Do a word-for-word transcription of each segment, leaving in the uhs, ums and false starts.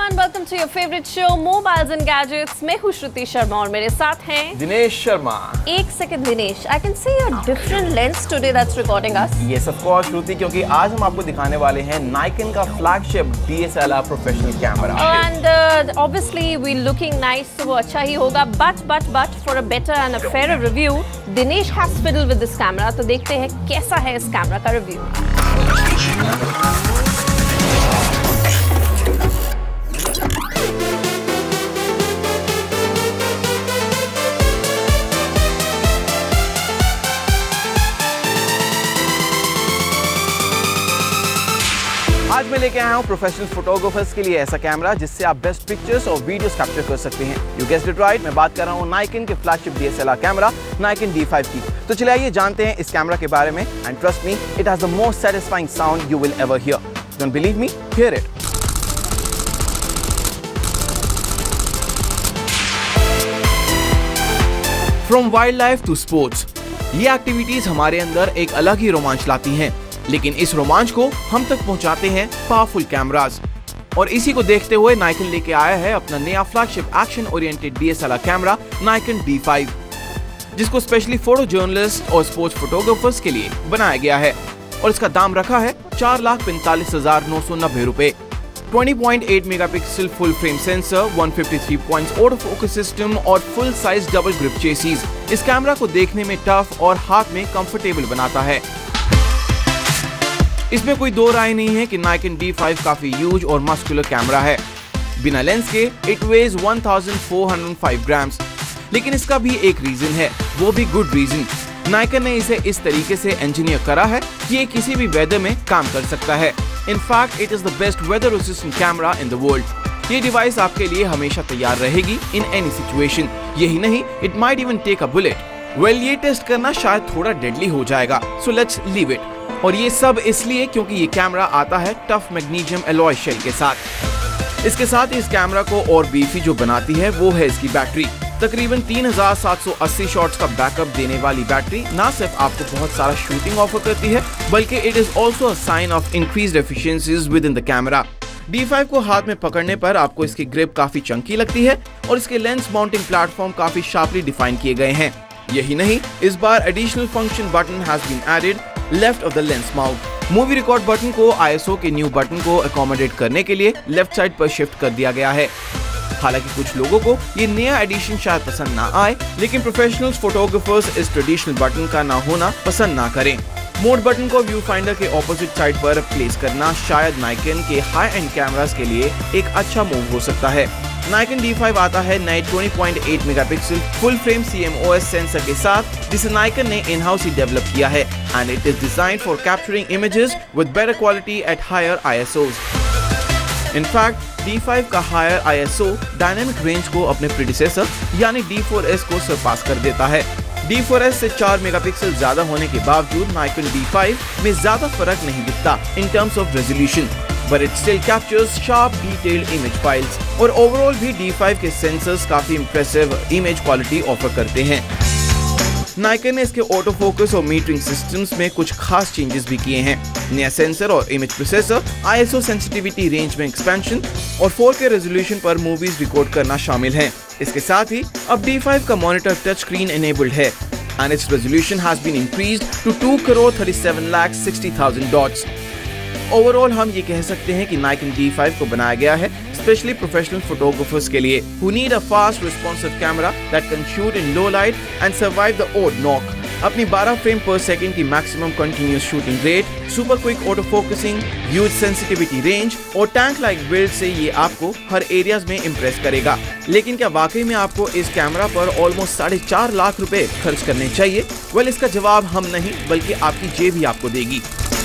everyone, welcome to your favorite show Mobiles and Gadgets. मैं हूँ श्रुति शर्मा और मेरे साथ हैं दिनेश शर्मा। एक second Dinesh, I can see a different lens today that's recording us. Yes of course Shruti, क्योंकि आज हम आपको दिखाने वाले हैं Nikon का flagship D S L R professional camera. And uh, obviously we looking nice, तो वो अच्छा ही होगा. But but but for a better and a fairer review, Dinesh has fiddled with this camera. तो देखते हैं कैसा है इस कैमरा का रिव्यू. आज मैं लेके आया हूँ प्रोफेशनल फोटोग्राफर्स के लिए ऐसा कैमरा जिससे आप बेस्ट पिक्चर्स और वीडियोस कैप्चर कर सकते हैं. यू गेस्ड इट राइट, मैं बात कर रहा हूँ Nikon के flagship D S L R camera Nikon D five की. तो चलिए आइए जानते हैं इस कैमरा के बारे में. And trust me, it has the most satisfying sound you will ever hear. Don't believe me? Hear it. From wildlife to sports, ये एक्टिविटीज हमारे अंदर एक अलग ही रोमांच लाती हैं. लेकिन इस रोमांच को हम तक पहुंचाते हैं पावरफुल कैमरास. और इसी को देखते हुए Nikon लेके आया है अपना नया flagship action oriented D S L R camera Nikon D five, जिसको स्पेशली फोटो जर्नलिस्ट और स्पोर्ट्स फोटोग्राफर्स के लिए बनाया गया है. और इसका दाम रखा है चार लाख पैंतालीस हजार नौ सौ नब्बे रुपए. Twenty point eight megapixel full frame sensor, one fifty three points auto focus system और full size double grip chassis इस कैमरा को देखने में टफ और हाथ में कंफर्टेबल बनाता है. इसमें कोई दो राय नहीं है कि Nikon D फाइव काफी ह्यूज और मस्कुलर कैमरा है. बिना लेंस के it weighs one thousand four hundred five grams. लेकिन इसका भी एक रीजन है, वो भी गुड रीजन. Nikon ने इसे इस तरीके से इंजीनियर करा है कि ये किसी भी वेदर में काम कर सकता है. In fact it is the best weather resistant camera in the world. ये डिवाइस आपके लिए हमेशा तैयार रहेगी इन एनी सिचुएशन. यही नहीं, it might even take a bullet. Well, ये टेस्ट करना शायद थोड़ा डेडली हो जाएगा, सो लेट्स लीव इट. और ये सब इसलिए क्योंकि ये कैमरा आता है टफ मैग्नीशियम एलॉय शेल के साथ. इसके साथ इस कैमरा को और बीफी जो बनाती है वो है इसकी बैटरी. तकरीबन तीन हजार सात सौ अस्सी शॉट्स का बैकअप देने वाली बैटरी ना सिर्फ आपको बहुत सारा शूटिंग ऑफर करती है, बल्कि it is also a sign of increased efficiencies within the camera. D five को हाथ में पकड़ने पर आपको इसकी ग्रिप काफी चंकी लगती है और इसके लेंस माउंटिंग प्लेटफॉर्म काफी शार्पली डिफाइन किए गए हैं. यही नहीं, इस बार additional function button has been added left of the lens mount. Movie record button को आई एस ओ के न्यू बटन को अकोमोडेट करने के लिए लेफ्ट साइड पर शिफ्ट कर दिया गया है. हालांकि कुछ लोगों को ये नया एडिशन शायद पसंद ना आए, लेकिन प्रोफेशनल फोटोग्राफर्स इस ट्रेडिशनल बटन का ना होना पसंद ना करें. मोड बटन को व्यू फाइंडर के ऑपोजिट साइड पर प्लेस करना शायद Nikon के हाई एंड कैमरास के लिए एक अच्छा मूव हो सकता है. Nikon D फाइव आता है नए twenty point eight megapixel full frame C M O S sensor के साथ, जिसे Nikon ने इन हाउस ही डेवलप किया है. And it is designed for capturing images with better quality at higher I S Os. In fact D five का higher I S O dynamic range को अपने predecessor यानी D four S को सरपास कर देता है. D फोर S से चार मेगापिक्सल ज्यादा होने के बावजूद Nikon D फाइव में ज्यादा फर्क नहीं दिखता in terms of resolution, but it still captures sharp detailed image files. और ओवरऑल भी D फाइव के सेंसर्स काफी इंप्रेसिव इमेज क्वालिटी ऑफर करते हैं. Nikon ने इसके ऑटो फोकस और मीटरिंग सिस्टम्स में कुछ खास चेंजेस भी किए हैं. नया सेंसर और image processor, I S O sensitivity range में एक्सपेंशन और फोर के रेजोल्यूशन पर मूवीज रिकॉर्ड करना शामिल हैं. इसके साथ ही अब D फाइव का मॉनिटर टच स्क्रीन इनेबल्ड है and its resolution has been increased to two crore thirty-seven lakh sixty thousand dots. Overall हम ये कह सकते हैं कि Nikon D फाइव को बनाया गया है स्पेशली प्रोफेशनल फोटोग्राफर्स के लिए who need a fast responsive camera that can shoot in low light and survive the odd knock. अपनी बारह फ्रेम पर सेकंड की maximum continuous shooting rate, super quick auto focusing, huge sensitivity range और tank like build से ये आपको हर areas में impress करेगा. लेकिन क्या वाकई में आपको इस कैमरा पर ऑलमोस्ट साढ़े चार लाख रुपए खर्च करने चाहिए? वेल, इसका जवाब हम नहीं बल्कि आपकी जेब ही आपको देगी.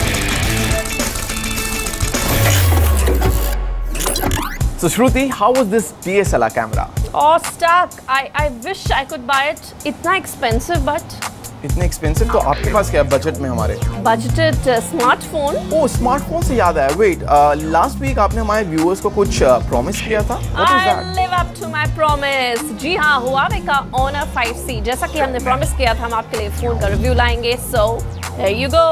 So Shruti, how was this D S L R camera? Oh, stuck. I I wish I could buy it. इतना expensive, but इतने एक्सपेंसिव. तो आपके पास क्या है बजट में हमारे? Budgeted smartphone. ओह, स्मार्टफोन से याद आया. वेट, लास्ट वीक आपने हमारे व्यूअर्स को कुछ प्रॉमिस किया था. What is that? I live up to my promise. जी हाँ, Huawei का Honor फाइव C. जैसा कि हमने प्रॉमिस किया था, हम आपके लिए फोन का रिव्यू लाएंगे. So there you go.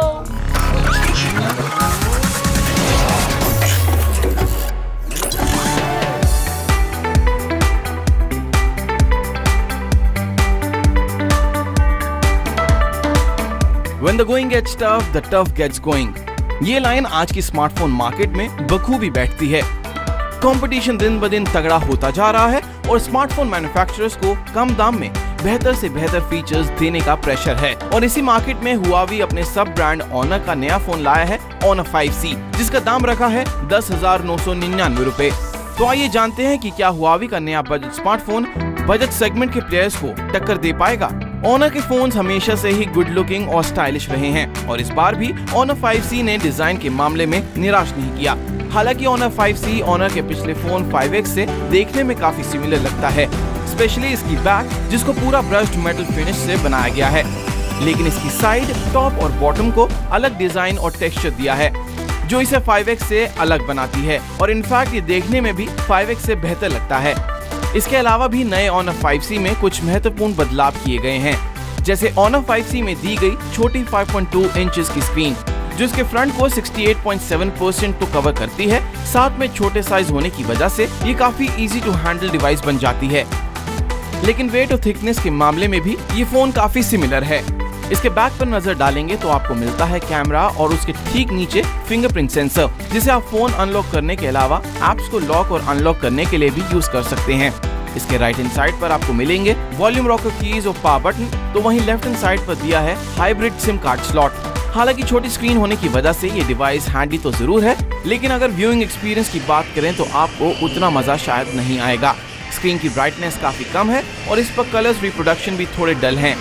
When the going gets tough, the tough gets going. ये लाइन आज की स्मार्टफोन मार्केट में बखूबी बैठती है। कंपटीशन दिन ब दिन तगड़ा होता जा रहा है और स्मार्टफोन मैन्युफैक्चरर्स को कम दाम में बेहतर से बेहतर फीचर्स देने का प्रेशर है। और इसी मार्केट में हुआवी अपने सब ब्रांड ऑनर का नया फोन लाया है ऑनर फाइव सी, जिसका दाम रखा है दस हजार नौ सौ निन्यानवे रूपए। तो आइए जानते हैं कि क्या हुआवी का नया बजट स्मार्टफोन बजट सेगमेंट के प्लेयर्स को टक्कर दे पाएगा। ऑनर के फोन्स हमेशा से ही गुड लुकिंग और स्टाइलिश रहे हैं और इस बार भी ऑनर फाइव सी ने डिजाइन के मामले में निराश नहीं किया। हालांकि ऑनर फाइव सी ऑनर के पिछले फोन फाइव एक्स से देखने में काफी सिमिलर लगता है, स्पेशली इसकी बैक जिसको पूरा ब्रश्ड मेटल फिनिश से बनाया गया है, लेकिन इसकी साइड, टॉप और बॉटम को अलग डिजाइन और टेक्सचर दिया है जो इसे फाइव एक्स से अलग बनाती है और इनफैक्ट ये देखने में भी फाइव एक्स से बेहतर लगता है। इसके अलावा भी नए ऑनर फाइव सी में कुछ महत्वपूर्ण बदलाव किए गए हैं, जैसे ऑनर फाइव सी में दी गई छोटी फाइव पॉइंट टू इंचेस की स्क्रीन जो इसके फ्रंट को अड़सठ पॉइंट सात परसेंट तो कवर करती है। साथ में छोटे साइज होने की वजह से ये काफी इजी टू हैंडल डिवाइस बन जाती है। लेकिन वेट और थिकनेस के मामले में भी ये फोन काफी सिमिलर है। इसके बैक पर नजर डालेंगे तो आपको मिलता है कैमरा और उसके ठीक नीचे फिंगरप्रिंट सेंसर, जिसे आप फोन अनलॉक करने के अलावा एप्स को लॉक और अनलॉक करने के लिए भी यूज कर सकते हैं। इसके राइट हैंड साइड पर आपको मिलेंगे वॉल्यूम रॉकर कीज और पावर बटन, तो वहीं लेफ्ट हैंड साइड पर दिया है हाइब्रिड सिम कार्ड स्लॉट। हालांकि छोटी स्क्रीन होने की वजह से ये डिवाइस हैंडी तो जरूर है, लेकिन अगर व्यूइंग एक्सपीरियंस की बात करें तो आपको उतना मजा शायद नहीं आएगा। स्क्रीन की ब्राइटनेस काफी कम है और इस पर कलर्स रिप्रोडक्शन भी थोड़े डल हैं।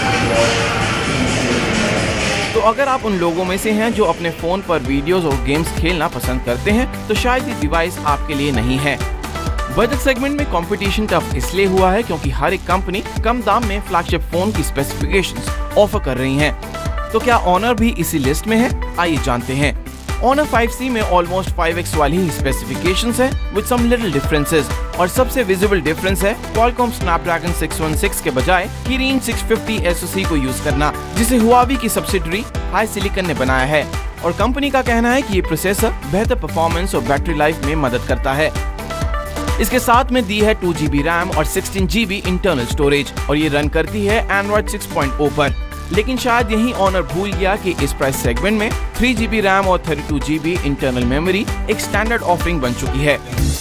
तो अगर आप उन लोगों में से हैं जो अपने फोन पर वीडियोस और गेम्स खेलना पसंद करते हैं तो शायद ये डिवाइस आपके लिए नहीं है। बजट सेगमेंट में कंपटीशन टफ इसलिए हुआ है क्योंकि हर एक कंपनी कम दाम में फ्लैगशिप फोन की स्पेसिफिकेशंस ऑफर कर रही हैं। तो क्या ऑनर भी इसी लिस्ट में है? आइए जानते हैं। ऑनर फाइव सी में ऑलमोस्ट फाइव एक्स वाली ही स्पेसिफिकेशंस है विद सम लिटिल डिफरेंसेस, और सबसे विजिबल डिफरेंस है Qualcomm Snapdragon six one six के बजाय किरीन सिक्स फिफ्टी एसओसी को यूज करना, जिसे हुआवी की सब्सिडरी हाई सिलिकॉन ने बनाया है। और कंपनी का कहना है कि ये प्रोसेसर बेहतर परफॉर्मेंस और बैटरी लाइफ में मदद करता है। इसके साथ में दी है टू जी बी रैम और sixteen G B internal storage और ये रन करती है एंड्रॉइड सिक्स पॉइंट ओ पर। लेकिन शायद यही ऑनर भूल गया कि इस प्राइस सेगमेंट में थ्री जी बी रैम और thirty two G B internal memory एक स्टैंडर्ड ऑफरिंग बन चुकी है।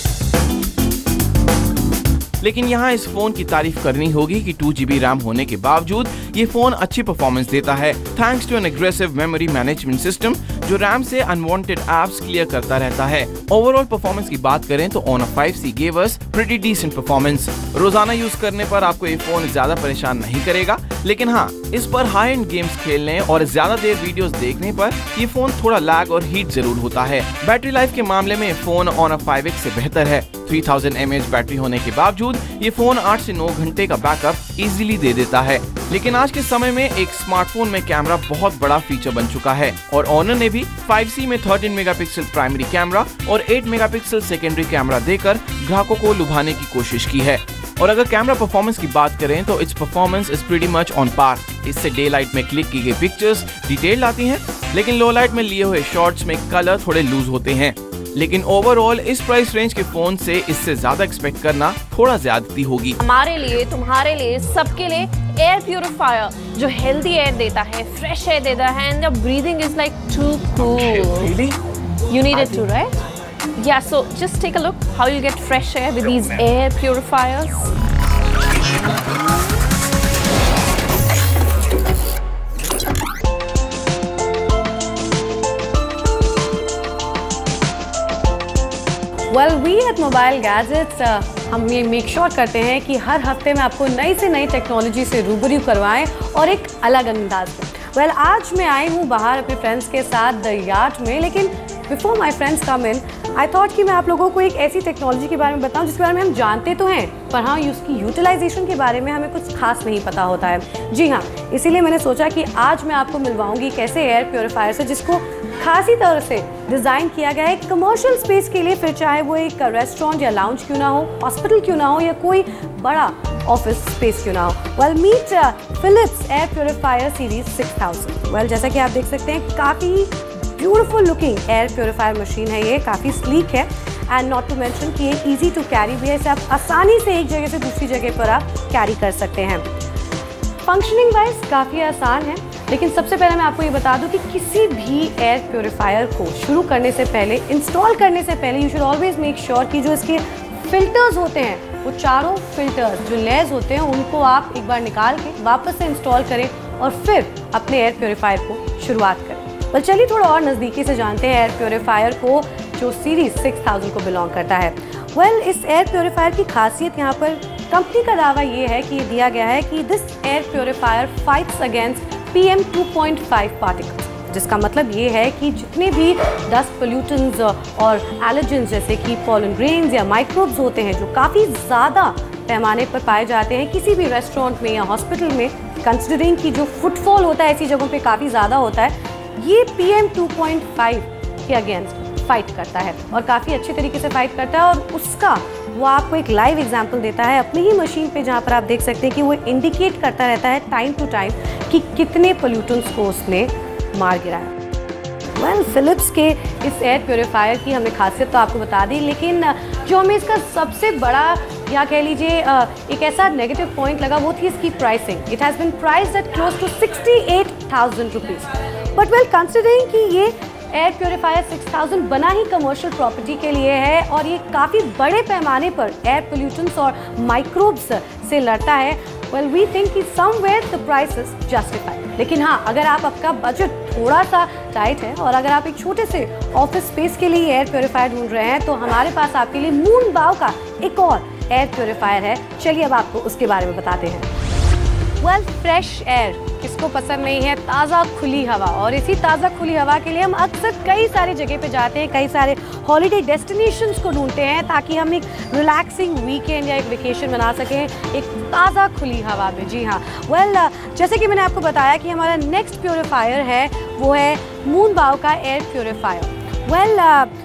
लेकिन यहाँ इस फोन की तारीफ करनी होगी कि टू जी बी रैम होने के बावजूद ये फोन अच्छी परफॉर्मेंस देता है, thanks to an aggressive memory management system जो रैम से अनवांटेड एप्स क्लियर करता रहता है। ओवरऑल परफॉर्मेंस की बात करें तो Honor five C gave us pretty decent performance. रोजाना यूज करने पर आपको ये फोन ज्यादा परेशान नहीं करेगा, लेकिन हाँ, इस पर हाई एंड गेम्स खेलने और ज्यादा देर वीडियोस देखने पर ये फोन थोड़ा लैग और हीट जरूर होता है। बैटरी लाइफ के मामले में फोन ऑनर फाइव एक्स से बेहतर है। Three thousand M A H battery होने के बावजूद ये फोन आठ से नौ घंटे का बैकअप इजीली दे देता है। लेकिन आज के समय में एक स्मार्टफोन में कैमरा बहुत बड़ा फीचर बन चुका है और ऑनर ने भी फाइव सी में थर्टीन मेगापिक्सल प्राइमरी कैमरा और एट मेगापिक्सल सेकेंडरी कैमरा देकर ग्राहकों को लुभाने की कोशिश की है। और अगर कैमरा परफॉर्मेंस की बात करें तो its performance is pretty much on par. इससे डे लाइट में क्लिक की गई पिक्चर्स डिटेल आती हैं, लेकिन लो लाइट में लिए हुए शॉट्स में कलर थोड़े लूज होते हैं। लेकिन ओवरऑल इस प्राइस रेंज के फोन से इससे ज्यादा एक्सपेक्ट करना थोड़ा ज्यादती होगी। हमारे लिए, तुम्हारे लिए, सबके लिए एयर प्यूरिफायर जो हेल्दी एयर देता है, फ्रेश एयर देता है, and the breathing is like too cool. Really? You need it too, right? Yeah, so just take a look how you get fresh air with these air purifiers. Well, we at Mobile Gadgets uh, हम ये make sure करते हैं कि हर हफ्ते में आपको नई से नई टेक्नोलॉजी से रूबरू करवाएं और एक अलग अंदाज में। वेल well, आज मैं आई हूँ बाहर अपने फ्रेंड्स के साथ द यार्ड में, लेकिन before my friends come in I thought कि मैं आप लोगों को एक ऐसी टेक्नोलॉजी के बारे में बताऊं जिसके बारे में हम जानते तो हैं, पर हाँ उसकी यूटिलाइजेशन के बारे में हमें कुछ खास नहीं पता होता है। जी हाँ, इसीलिए मैंने सोचा कि आज मैं आपको मिलवाऊंगी कैसे एयर प्योरीफायर से, जिसको खासी तरह से डिज़ाइन किया गया है कमर्शियल स्पेस के लिए, फिर चाहे वो एक रेस्टोरेंट या लाउंज क्यों ना हो, हॉस्पिटल क्यों ना हो, या कोई बड़ा ऑफिस स्पेस क्यों ना हो। Well meet Philips air purifier series six thousand. Well जैसा कि आप देख सकते हैं काफ़ी beautiful looking air purifier machine है, ये काफ़ी स्लीक है एंड नॉट टू मेंशन कि ये इजी टू कैरी भी है। इसे आप आसानी से एक जगह से दूसरी जगह पर आप कैरी कर सकते हैं। फंक्शनिंग वाइज काफ़ी आसान है, लेकिन सबसे पहले मैं आपको ये बता दूं कि किसी भी एयर प्योरीफायर को शुरू करने से पहले, इंस्टॉल करने से पहले you should always make sure कि जो इसके फिल्टर्स होते हैं, वो चारों फिल्टर्स जो लेयर्स होते हैं उनको आप एक बार निकाल के वापस से इंस्टॉल करें और फिर अपने एयर प्योरीफायर को शुरुआत करें। पर चलिए थोड़ा और नज़दीकी से जानते हैं एयर प्योरीफायर को जो सीरीज सिक्स थाउज़ेंड को बिलोंग करता है। वेल well, इस एयर प्योरीफायर की खासियत यहाँ पर कंपनी का दावा ये है कि ये दिया गया है कि this air purifier fights against P M two point five particles, जिसका मतलब ये है कि जितने भी डस्ट पोल्यूटेंट्स और एलर्जेंस जैसे कि पॉलन ग्रेन्स या माइक्रोब्स होते हैं जो काफ़ी ज़्यादा पैमाने पर पाए जाते हैं किसी भी रेस्टोरेंट में या हॉस्पिटल में, कंसिडरिंग कि जो फुटफॉल होता है ऐसी जगहों पे काफ़ी ज़्यादा होता है, ये P M two point five के अगेंस्ट फाइट करता है और काफ़ी अच्छे तरीके से फाइट करता है। और उसका वो आपको एक लाइव एग्जांपल देता है अपनी ही मशीन पे, जहाँ पर आप देख सकते हैं कि वो इंडिकेट करता रहता है टाइम टू टाइम कि कितने पोल्यूटेंट्स को उसने मार गिराया। वेल फिलिप्स के इस एयर प्योरीफायर की हमने खासियत तो आपको बता दी, लेकिन जो हमें इसका सबसे बड़ा या कह लीजिए एक ऐसा नेगेटिव पॉइंट लगा वो थी इसकी pricing. It has been priced at close to sixty eight thousand rupees. But well considering कि ये एयर प्योरीफायर सिक्स थाउज़ेंड बना ही कमर्शियल प्रॉपर्टी के लिए है और ये काफ़ी बड़े पैमाने पर एयर पोल्यूटेंट्स और माइक्रोब्स से लड़ता है, वेल वी थिंक कि somewhere the price is justified. लेकिन हाँ, अगर आप आपका बजट थोड़ा सा टाइट है और अगर आप एक छोटे से ऑफिस स्पेस के लिए एयर प्योरीफायर ढूंढ रहे हैं तो हमारे पास आपके लिए मून बाव का एक और एयर प्योरीफायर है। चलिए अब आपको उसके बारे में बताते हैं। वेल फ्रेश एयर किसको पसंद नहीं है, ताज़ा खुली हवा, और इसी ताज़ा खुली हवा के लिए हम अक्सर कई सारे जगह पे जाते हैं, कई सारे हॉलीडे डेस्टिनेशंस को ढूंढते हैं ताकि हम एक रिलैक्सिंग वीकेंड या एक वेकेशन बना सकें एक ताज़ा खुली हवा में। जी हाँ, वेल well, जैसे कि मैंने आपको बताया कि हमारा नेक्स्ट प्योरीफायर है वो है मून बाव का एयर प्योरीफायर। वेल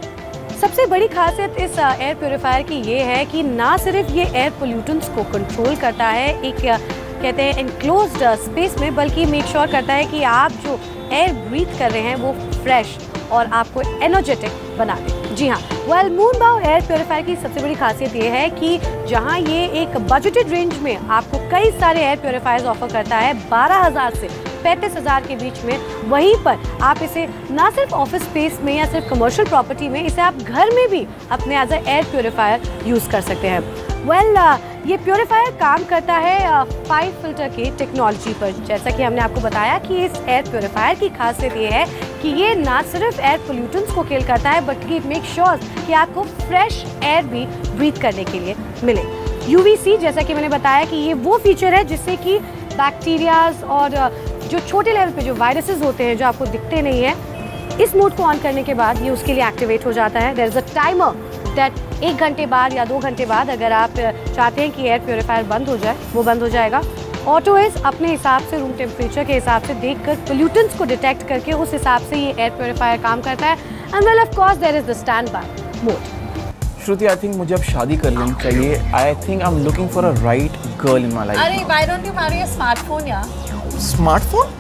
सबसे बड़ी खासियत इस एयर प्योरीफायर की ये है कि ना सिर्फ ये एयर पोल्यूटेंट्स को कंट्रोल करता है एक कहते हैं इनक्लोज्ड स्पेस में, बल्कि मेक श्योर करता है कि आप जो एयर ब्रीथ कर रहे हैं वो फ्रेश और आपको एनर्जेटिक बना दे। जी हाँ, वेल मून बाव एयर प्योरीफायर की सबसे बड़ी खासियत ये है कि जहाँ ये एक बजटेड रेंज में आपको कई सारे एयर प्योरीफायर्स ऑफर करता है बारह हज़ार से पैंतीस हज़ार के बीच में, वहीं पर आप इसे ना सिर्फ ऑफिस स्पेस में या सिर्फ कमर्शियल प्रॉपर्टी में, इसे आप घर में भी अपने as a air purifier use कर सकते हैं। वेल well, uh, ये प्योरीफायर काम करता है फाइव फिल्टर की टेक्नोलॉजी पर। जैसा कि हमने आपको बताया कि इस एयर प्योरीफायर की खासियत ये है कि ये ना सिर्फ एयर पोल्यूटेंट्स को किल करता है बल्कि इट मेक श्योर कि आपको फ्रेश एयर भी ब्रीथ करने के लिए मिले। यू वी सी, जैसा कि मैंने बताया कि ये वो फीचर है जिससे कि बैक्टीरियाज और जो छोटे लेवल पे जो वायरसेस होते हैं जो आपको दिखते नहीं है, इस मोड को ऑन करने के बाद ये उसके लिए एक्टिवेट हो जाता है। There is a timer that एक घंटे बाद या दो घंटे बाद अगर आप चाहते हैं कि एयर प्योरीफायर बंद हो जाए वो बंद हो जाएगा। ऑटो इज अपने हिसाब से रूम टेम्परेचर के हिसाब से देखकर पोल्यूटेंट्स को डिटेक्ट करके उस हिसाब से ये एयर प्योरीफायर काम करता है। And well of course there is the standby mode. Shruti, I think मुझे अब शादी कर लेनी चाहिए। I think I am looking for a right girl in my life. अरे why don't you marry a smartphone यार? स्मार्टफोन?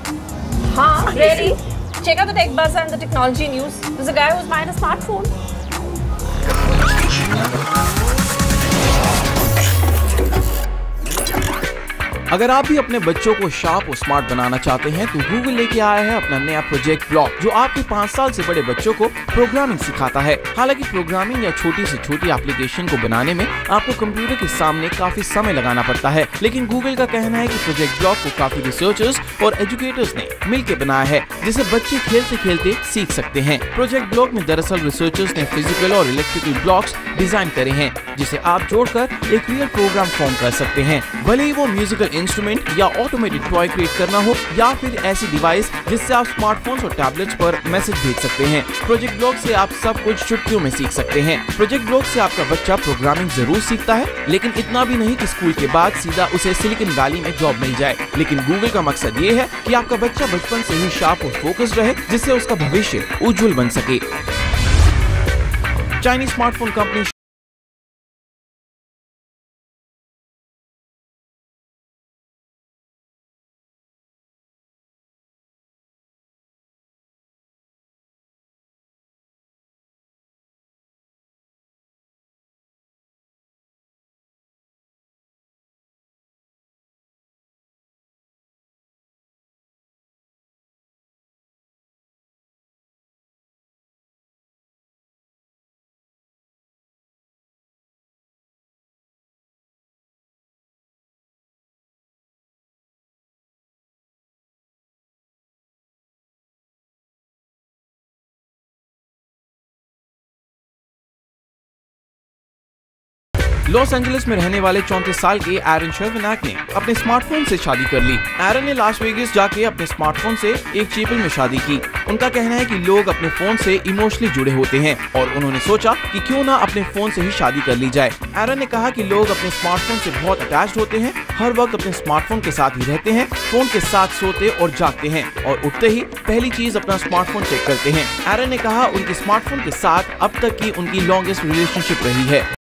हाँ, really? Check out the tech buzz and the technology news. There's a guy who's buying a smartphone. अगर आप भी अपने बच्चों को sharp और स्मार्ट बनाना चाहते हैं तो गूगल लेके आया है अपना नया प्रोजेक्ट ब्लॉक, जो आपके पाँच साल से बड़े बच्चों को प्रोग्रामिंग सिखाता है। हालांकि प्रोग्रामिंग या छोटी से छोटी एप्लीकेशन को बनाने में आपको कंप्यूटर के सामने काफी समय लगाना पड़ता है, लेकिन गूगल का कहना है कि प्रोजेक्ट ब्लॉक को काफी रिसर्चर्स और एजुकेटर्स ने मिलकर बनाया है, जिसे बच्चे खेलते खेलते सीख सकते हैं। प्रोजेक्ट ब्लॉक में दरअसल रिसर्चर्स ने फिजिकल और इलेक्ट्रिकल ब्लॉक्स डिजाइन करे हैं, जिसे आप जोड़कर एक रियल प्रोग्राम फॉर्म कर सकते हैं, भले ही वो म्यूजिकल इंस्ट्रूमेंट या ऑटोमेटेड टॉय क्रिएट करना हो या फिर ऐसी डिवाइस जिससे आप स्मार्टफोन्स और टैबलेट्स पर मैसेज भेज सकते हैं। प्रोजेक्ट ब्लॉक से आप सब कुछ चुटकियों में सीख सकते हैं। प्रोजेक्ट ब्लॉक से आपका बच्चा प्रोग्रामिंग जरूर सीखता है, लेकिन इतना भी नहीं कि स्कूल के बाद सीधा उसे सिलिकॉन वैली में जॉब मिल जाए। लेकिन गूगल का मकसद ये है कि आपका बच्चा बचपन से ही शार्प और फोकस्ड रहे, जिससे उसका भविष्य उज्जवल बन सके। Chinese smartphone company Los Angeles में रहने वाले चौंतीस साल के एरन शर्वनाक ने अपने स्मार्टफोन से शादी कर ली। एरन ने लास वेगास जाके अपने स्मार्टफोन से एक चैपल में शादी की। उनका कहना है कि लोग अपने फोन से इमोशनली जुड़े होते हैं और उन्होंने सोचा कि क्यों ना अपने फोन से ही शादी कर ली जाए। एरन ने कहा कि लोग अपने स्मार्टफोन से बहुत अटैच्ड होते हैं, हर वक्त अपने स्मार्टफोन के साथ ही रहते हैं, फोन के साथ सोते और जागते हैं और उठते ही पहली चीज अपना स्मार्टफोन चेक करते हैं। एरन ने कहा उनके स्मार्टफोन के साथ अब तक की उनकी लॉन्गेस्ट रिलेशनशिप रही है।